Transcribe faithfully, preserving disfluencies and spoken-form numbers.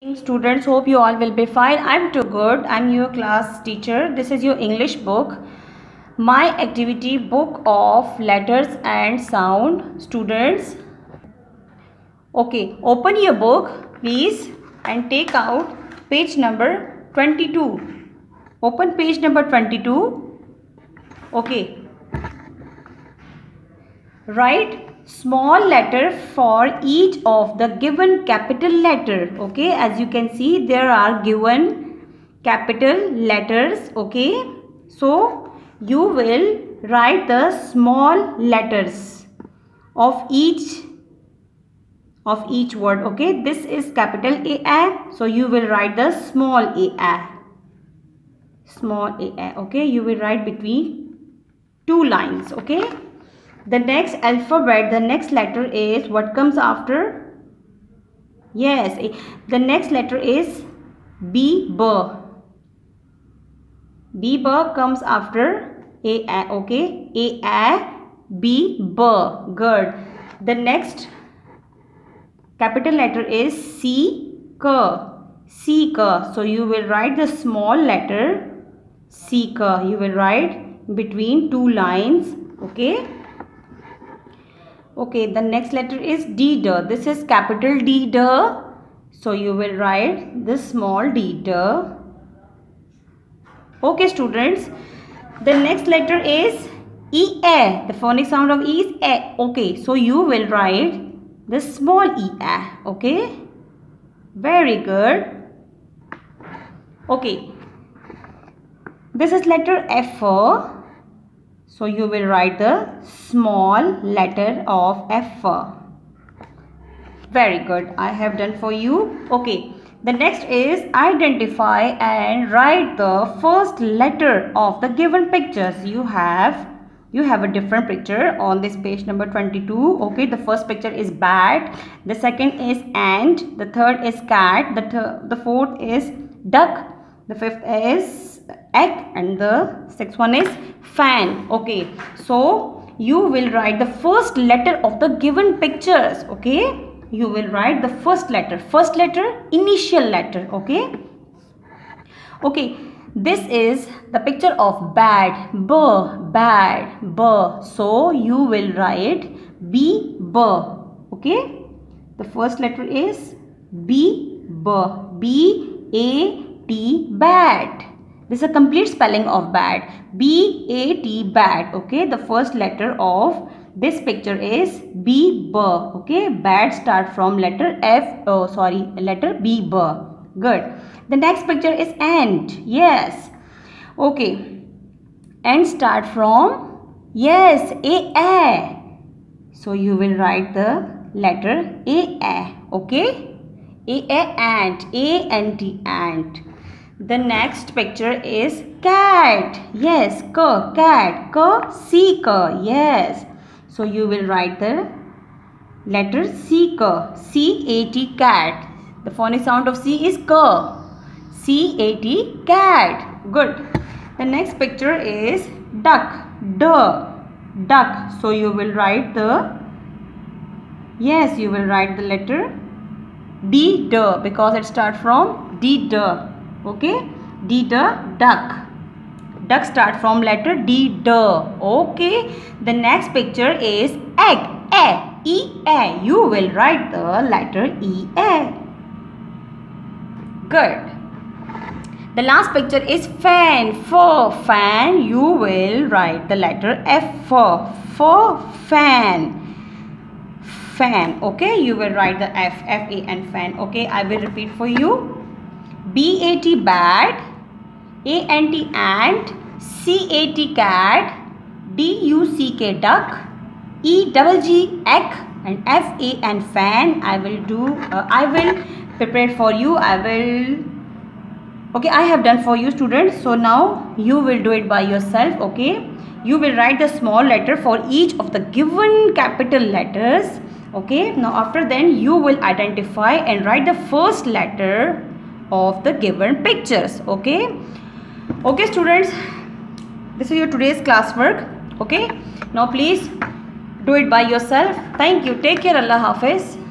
Students, hope you all will be fine. I'm too good. I'm your class teacher. This is your English book, my activity book of letters and sound. Students, okay, open your book please and take out page number twenty-two. Open page number twenty-two. Okay, write small letter for each of the given capital letter. Okay, as you can see, there are given capital letters. Okay, so you will write the small letters of each of each word. Okay, this is capital A, so you will write the small a, small a. Okay, you will write between two lines. Okay, the next alphabet, the next letter is what comes after? Yes, the next letter is B, B. B, B comes after A, A. Okay, A, A, B, B. Good. The next capital letter is C, K. C, K. So you will write the small letter C, K. You will write between two lines. Okay. Okay, the next letter is D, D. This is capital D, D. So you will write this small D, D. Okay, students. The next letter is E, A. The phonic sound of E is A. Okay, so you will write this small E, A. Okay, very good. Okay, this is letter F. So you will write the small letter of F. Very good. I have done for you. Okay. The next is identify and write the first letter of the given pictures. You have you have a different picture on this page number twenty-two. Okay. The first picture is bat. The second is ant. The third is cat. The th the fourth is duck. The fifth is egg, and the sixth one is fan. Okay, so you will write the first letter of the given pictures. Okay, you will write the first letter, first letter, initial letter. Okay, okay, this is the picture of bat, B, bat, B. So you will write B, B. Okay, the first letter is B, B, B, A, T, bat. This is a complete spelling of bat. B, A, T, bat. Okay, the first letter of this picture is B, B. Okay, bat start from letter F. Oh, sorry, letter B, B. Good. The next picture is ant. Yes. Okay, ant start from, yes, A, A. So you will write the letter A, A. Okay, A, A, ant. A, N, T, ant. The next picture is cat. Yes, K, cat. K, C, K. Yes. So you will write the letter C, K. C, A, T, cat. The phonic sound of C is K. C, A, T, cat. Good. The next picture is duck. D, duck. So you will write the, yes, you will write the letter D, D, because it starts from D, D. Okay, D, D, duck. Duck start from letter D, D. Okay, the next picture is egg, A, E, A. You will write the letter E, A. Good. The last picture is fan, F, fan. You will write the letter F, F, fan, fan. Okay, you will write the F, F, A, and fan. Okay, I will repeat for you. B, A, T, bat, A, N, T, ant, C, A, T, cat, D, U, C, K, duck, E, double G, egg, and F, A, and fan. I will do, uh, I will prepare for you. I will, okay, I have done for you, students. So now you will do it by yourself. Okay, you will write the small letter for each of the given capital letters. Okay, now after then you will identify and write the first letter of the given pictures. Okay, okay, students, this is your today's classwork. Okay, now please do it by yourself. Thank you. Take care. Allah Hafiz.